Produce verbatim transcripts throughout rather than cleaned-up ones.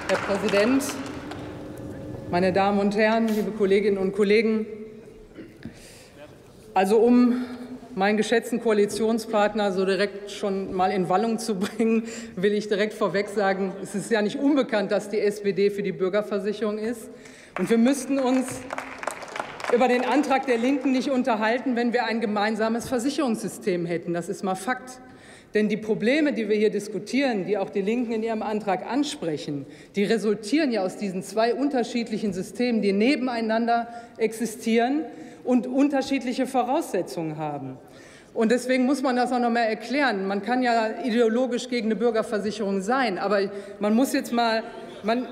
Herr Präsident, meine Damen und Herren, liebe Kolleginnen und Kollegen! Also um meinen geschätzten Koalitionspartner so direkt schon mal in Wallung zu bringen, will ich direkt vorweg sagen, es ist ja nicht unbekannt, dass die S P D für die Bürgerversicherung ist. Und wir müssten uns über den Antrag der Linken nicht unterhalten, wenn wir ein gemeinsames Versicherungssystem hätten. Das ist mal Fakt. Denn die Probleme, die wir hier diskutieren, die auch die Linken in ihrem Antrag ansprechen, die resultieren ja aus diesen zwei unterschiedlichen Systemen, die nebeneinander existieren und unterschiedliche Voraussetzungen haben. Und deswegen muss man das auch noch mal erklären. Man kann ja ideologisch gegen eine Bürgerversicherung sein, aber man muss jetzt mal, man,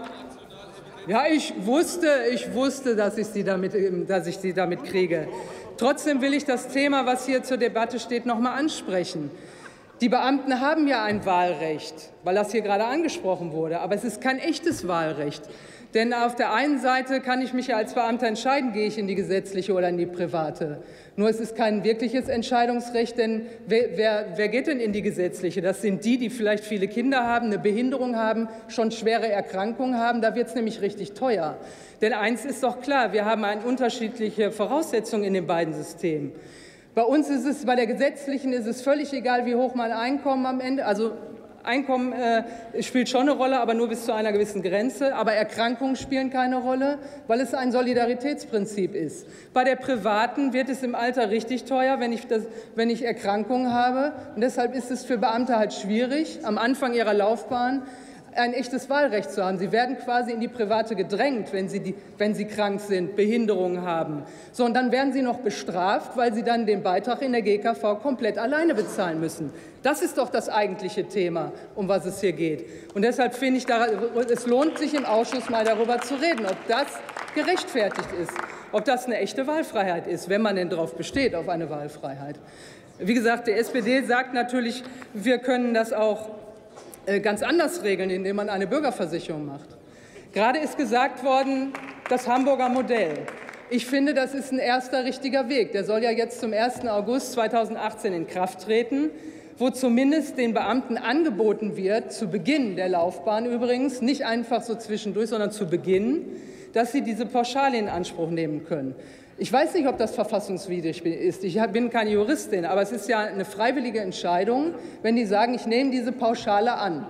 ja, ich wusste, ich wusste, dass ich sie damit, dass ich sie damit kriege. Trotzdem will ich das Thema, was hier zur Debatte steht, noch mal ansprechen. Die Beamten haben ja ein Wahlrecht, weil das hier gerade angesprochen wurde. Aber es ist kein echtes Wahlrecht. Denn auf der einen Seite kann ich mich ja als Beamter entscheiden, gehe ich in die gesetzliche oder in die private. Nur es ist kein wirkliches Entscheidungsrecht, denn wer, wer, wer geht denn in die gesetzliche? Das sind die, die vielleicht viele Kinder haben, eine Behinderung haben, schon schwere Erkrankungen haben. Da wird es nämlich richtig teuer. Denn eins ist doch klar, wir haben eine unterschiedliche Voraussetzungen in den beiden Systemen. Bei uns ist es, bei der gesetzlichen ist es völlig egal, wie hoch mein Einkommen am Ende, also Einkommen äh, spielt schon eine Rolle, aber nur bis zu einer gewissen Grenze. Aber Erkrankungen spielen keine Rolle, weil es ein Solidaritätsprinzip ist. Bei der privaten wird es im Alter richtig teuer, wenn ich, das, wenn ich Erkrankungen habe. Und deshalb ist es für Beamte halt schwierig, am Anfang ihrer Laufbahn ein echtes Wahlrecht zu haben. Sie werden quasi in die Private gedrängt, wenn sie, die, wenn sie krank sind, Behinderungen haben. So, und dann werden sie noch bestraft, weil sie dann den Beitrag in der G K V komplett alleine bezahlen müssen. Das ist doch das eigentliche Thema, um was es hier geht. Und deshalb finde ich, es lohnt sich im Ausschuss mal darüber zu reden, ob das gerechtfertigt ist, ob das eine echte Wahlfreiheit ist, wenn man denn darauf besteht, auf eine Wahlfreiheit. Wie gesagt, die S P D sagt natürlich, wir können das auch ganz anders regeln, indem man eine Bürgerversicherung macht. Gerade ist gesagt worden, das Hamburger Modell. Ich finde, das ist ein erster richtiger Weg. Der soll ja jetzt zum ersten August zweitausendachtzehn in Kraft treten, wo zumindest den Beamten angeboten wird, zu Beginn der Laufbahn übrigens, nicht einfach so zwischendurch, sondern zu Beginn, dass sie diese Pauschale in Anspruch nehmen können. Ich weiß nicht, ob das verfassungswidrig ist. Ich bin keine Juristin, aber es ist ja eine freiwillige Entscheidung, wenn die sagen, ich nehme diese Pauschale an.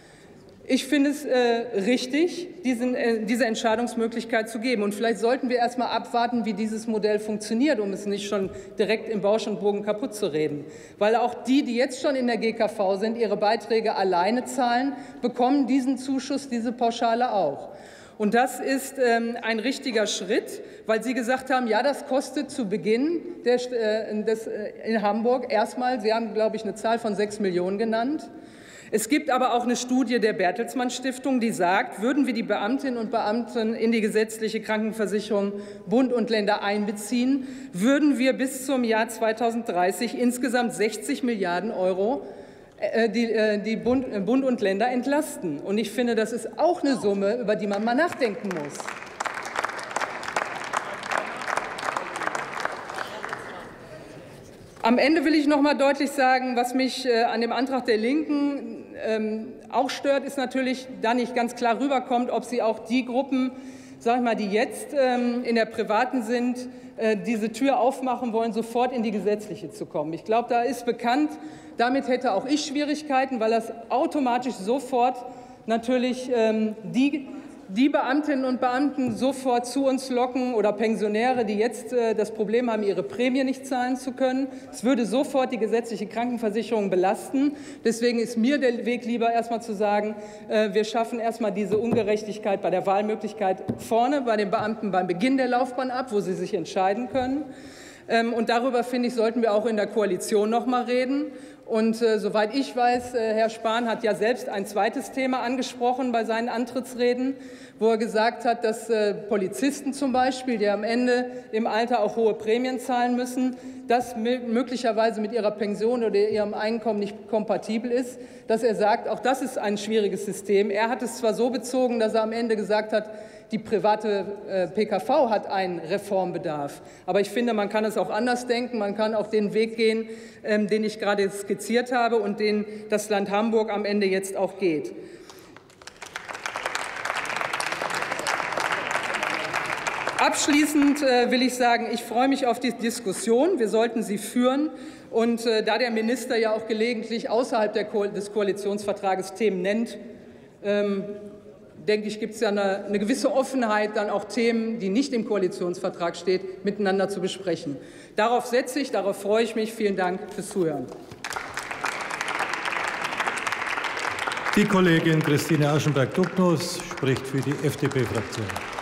Ich finde es äh, richtig, diesen, äh, diese Entscheidungsmöglichkeit zu geben. Und vielleicht sollten wir erst mal abwarten, wie dieses Modell funktioniert, um es nicht schon direkt im Bausch und Bogen kaputt zu reden. Weil auch die, die jetzt schon in der G K V sind, ihre Beiträge alleine zahlen, bekommen diesen Zuschuss, diese Pauschale auch. Und das ist ähm, ein richtiger Schritt, weil Sie gesagt haben, ja, das kostet zu Beginn der, äh, des, äh, in Hamburg erstmal, Sie haben, glaube ich, eine Zahl von sechs Millionen genannt. Es gibt aber auch eine Studie der Bertelsmann Stiftung, die sagt, würden wir die Beamtinnen und Beamten in die gesetzliche Krankenversicherung Bund und Länder einbeziehen, würden wir bis zum Jahr zweitausenddreißig insgesamt sechzig Milliarden Euro die, die Bund, Bund und Länder entlasten. Und ich finde, das ist auch eine Summe, über die man mal nachdenken muss. Am Ende will ich noch mal deutlich sagen, was mich äh, an dem Antrag der Linken ähm, auch stört, ist natürlich, da nicht ganz klar rüberkommt, ob sie auch die Gruppen, sag ich mal, die jetzt ähm, in der privaten sind, äh, diese Tür aufmachen wollen, sofort in die gesetzliche zu kommen. Ich glaube, da ist bekannt, damit hätte auch ich Schwierigkeiten, weil das automatisch sofort natürlich ähm, die, die Beamtinnen und Beamten sofort zu uns locken oder Pensionäre, die jetzt äh, das Problem haben, ihre Prämie nicht zahlen zu können. Es würde sofort die gesetzliche Krankenversicherung belasten. Deswegen ist mir der Weg lieber, erst mal zu sagen, äh, wir schaffen erst mal diese Ungerechtigkeit bei der Wahlmöglichkeit vorne bei den Beamten beim Beginn der Laufbahn ab, wo sie sich entscheiden können. Ähm, und darüber, finde ich, sollten wir auch in der Koalition noch mal reden. Und äh, soweit ich weiß, äh, Herr Spahn hat ja selbst ein zweites Thema angesprochen bei seinen Antrittsreden, wo er gesagt hat, dass äh, Polizisten zum Beispiel, die am Ende im Alter auch hohe Prämien zahlen müssen, das möglicherweise mit ihrer Pension oder ihrem Einkommen nicht kompatibel ist, dass er sagt, auch das ist ein schwieriges System. Er hat es zwar so bezogen, dass er am Ende gesagt hat, die private äh, P K V hat einen Reformbedarf. Aber ich finde, man kann es auch anders denken. Man kann auch den Weg gehen, ähm, den ich gerade skizziert habe und den das Land Hamburg am Ende jetzt auch geht. Abschließend will ich sagen, ich freue mich auf die Diskussion. Wir sollten sie führen. Und da der Minister ja auch gelegentlich außerhalb der Ko- des Koalitionsvertrages Themen nennt, ähm, denke ich, gibt es ja eine, eine gewisse Offenheit, dann auch Themen, die nicht im Koalitionsvertrag stehen, miteinander zu besprechen. Darauf setze ich, darauf freue ich mich. Vielen Dank fürs Zuhören. Die Kollegin Christine Aschenberg-Ducknuss spricht für die F D P-Fraktion.